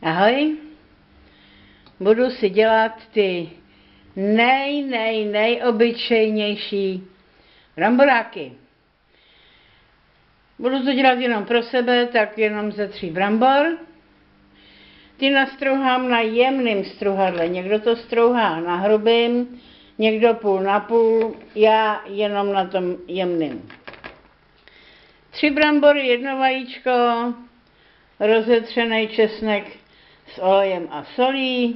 Ahoj, budu si dělat ty nejobyčejnější bramboráky. Budu to dělat jenom pro sebe, tak jenom ze 3 brambor. Ty nastrouhám na jemném strouhadle, někdo to strouhá na hrubým, někdo půl na půl, já jenom na tom jemném. 3 brambory, 1 vajíčko, rozetřený česnek s olejem a solí,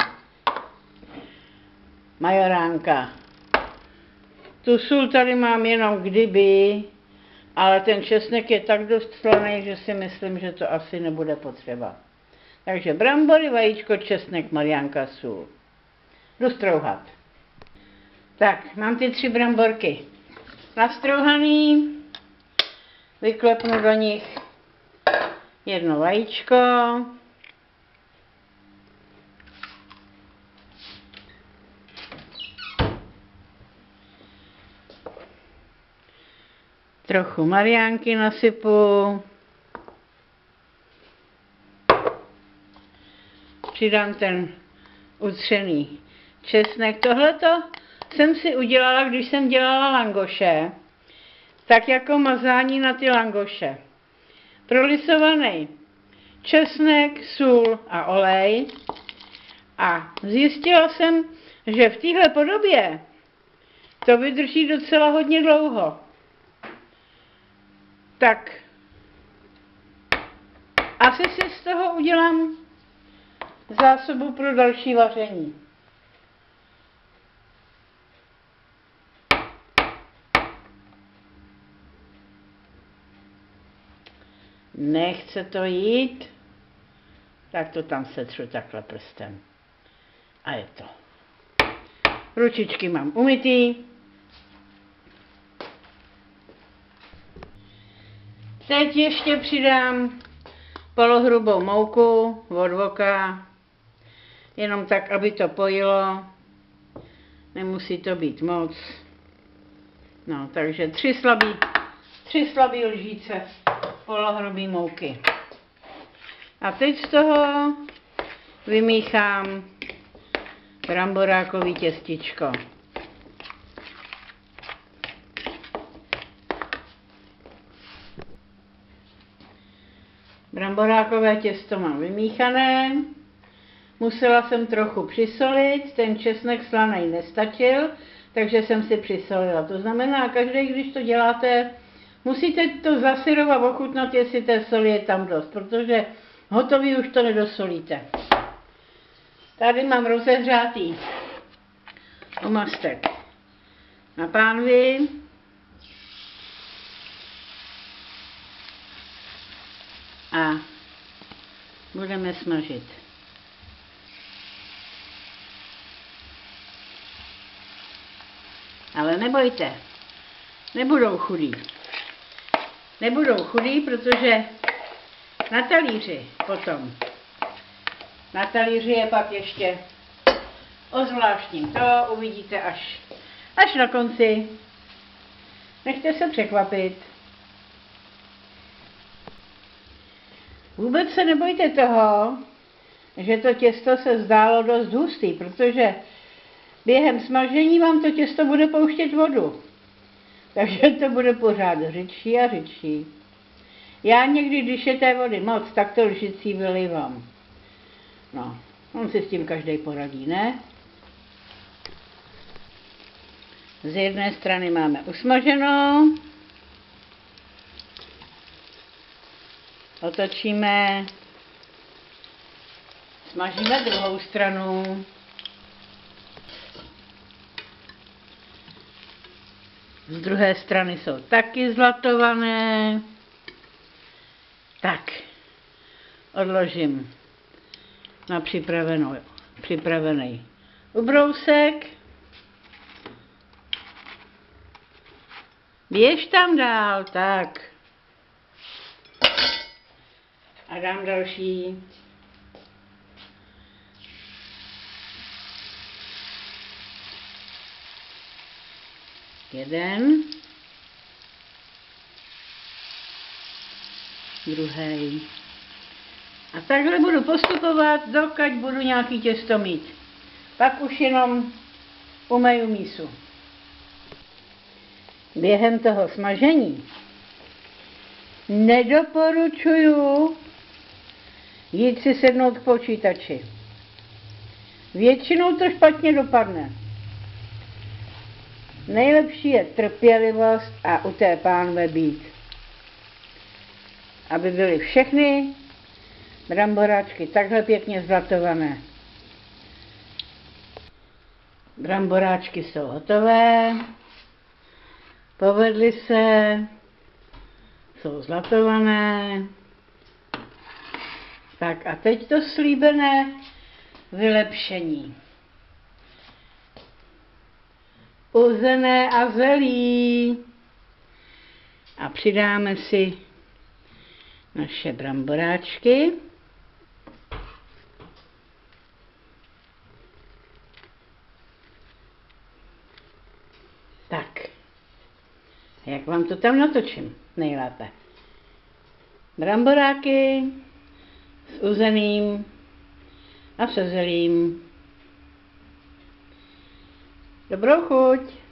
majoránka. Tu sůl tady mám jenom kdyby, ale ten česnek je tak dost slaný, že si myslím, že to asi nebude potřeba. Takže brambory, vajíčko, česnek, majoránka, sůl. Jdu strouhat. Tak, mám ty 3 bramborky nastrouhaný, vyklepnu do nich 1 vajíčko, trochu mariánky nasypu, přidám ten utřený česnek. Tohleto jsem si udělala, když jsem dělala langoše, tak jako mazání na ty langoše. Prolisovaný česnek, sůl a olej. A zjistila jsem, že v téhle podobě to vydrží docela hodně dlouho. Tak asi si z toho udělám zásobu pro další vaření. Nechce to jít, tak to tam setřu takhle prstem. A je to. Ručičky mám umytý. Teď ještě přidám polohrubou mouku od voka, jenom tak, aby to pojilo. Nemusí to být moc. No, takže 3 slabý lžíce polohrubý mouky. A teď z toho vymíchám bramborákový těstičko. Bramborákové těsto mám vymíchané. Musela jsem trochu přisolit, ten česnek slaný nestačil, takže jsem si přisolila. To znamená, každý, když to děláte, musíte to zasyrovat, ochutnat, jestli té soli je tam dost, protože hotový už to nedosolíte. Tady mám rozehřátý omastek na pánvi. A budeme smažit. Ale nebojte, nebudou chudý. Nebudou chudý, protože na talíři potom. Na talíři je pak ještě ozvláštním. To uvidíte až na konci. Nechte se překvapit. Vůbec se nebojte toho, že to těsto se zdálo dost hustý, protože během smažení vám to těsto bude pouštět vodu. Takže to bude pořád řidší a řidší. Já někdy, když je té vody moc, tak to lžicí vylivám. No, on si s tím každý poradí, ne? Z jedné strany máme usmaženou. Otočíme, smažíme druhou stranu. Z druhé strany jsou taky zlatované. Tak, odložím na připravený ubrousek. Běž tam dál, tak. A dám další. Jeden. Druhý. A takhle budu postupovat, dokud budu nějaký těsto mít. Pak už jenom umeju mísu. Během toho smažení nedoporučuju jít si sednout k počítači. Většinou to špatně dopadne. Nejlepší je trpělivost a u té pánve být. Aby byly všechny bramboráčky takhle pěkně zlatované. Bramboráčky jsou hotové, povedly se, jsou zlatované. Tak a teď to slíbené vylepšení. Uzené a zelí. A přidáme si naše bramboráčky. Tak, jak vám to tam natočím nejlépe? Bramboráky s uzeným a se zelím. Dobrou chuť!